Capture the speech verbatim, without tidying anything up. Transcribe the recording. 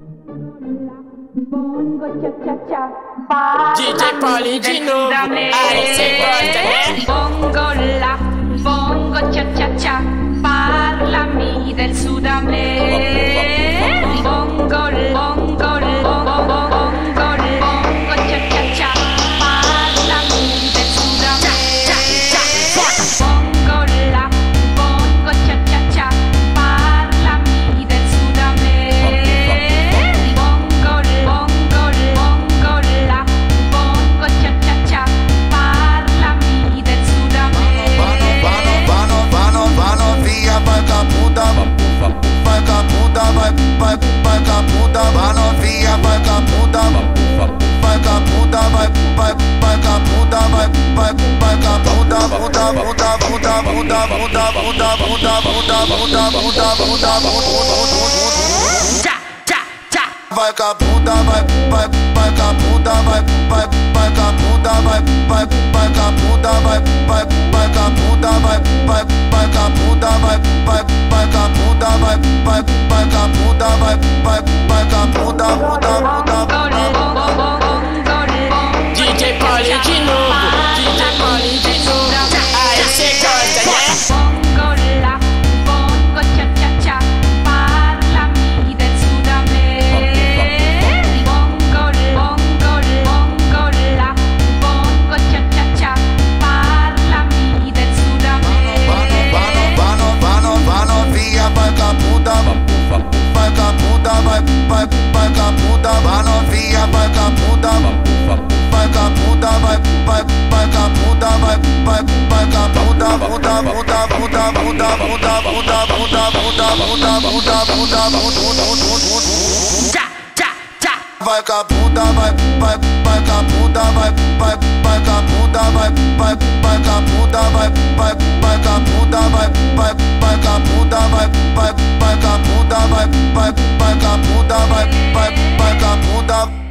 D J Paulinho de novo, aí cê gosta, né? Bongo la, bongo cha cha cha, parlami del Sudame. Bongo, bongo, bongo, bongo, bongo cha cha cha, parlami del Sudame. Bongo la, bongo cha cha cha, parlami del Sudame. Bongo, bongo, bongo la, bongo cha cha cha, parlami del Sudame. Vai novinha, vai capuda, vai capuda, vai, vai, vai capuda, vai novinha, vai capuda, vai capuda, vai, vai, vai capuda, vai, vai, vai capuda, puta, puta, puta, puta, puta, puta, puta, puta, puta, puta, puta, vai capuda, vai, vai, vai capuda, vai, vai, vai capuda, vai, vai, vai capuda, vai, vai, vai capuda, vai, vai, vai capuda, vai, vai, vai capuda, vai, vai, vai capuda, vai, vai, vai capuda, puta, puta, D J Paulinho de novo, D J Paulinho de novo, aí cê gosta, né? Bongo la, bongo cha cha cha, parlami del Sudame. Bongo, bongo, bongo la, bongo cha cha cha, parlami del Sudame. vai novinha, vai capuda, vai capuda, vai, vai, vai capuda, vai novinha, vai capuda, vai capuda, vai, vai, vai capuda, vai, vai, vai capuda, puta, puta, puta, puta, puta, puta, puta, puta, puta, puta, puta, vai capuda, vai, vai, vai capuda, vai, vai, vai capuda, vai, vai, vai capuda, vai, vai, vai capuda, vai, vai, vai capuda, vai, vai, vai capuda, vai, vai, vai capuda, vai, vai, vai capuda.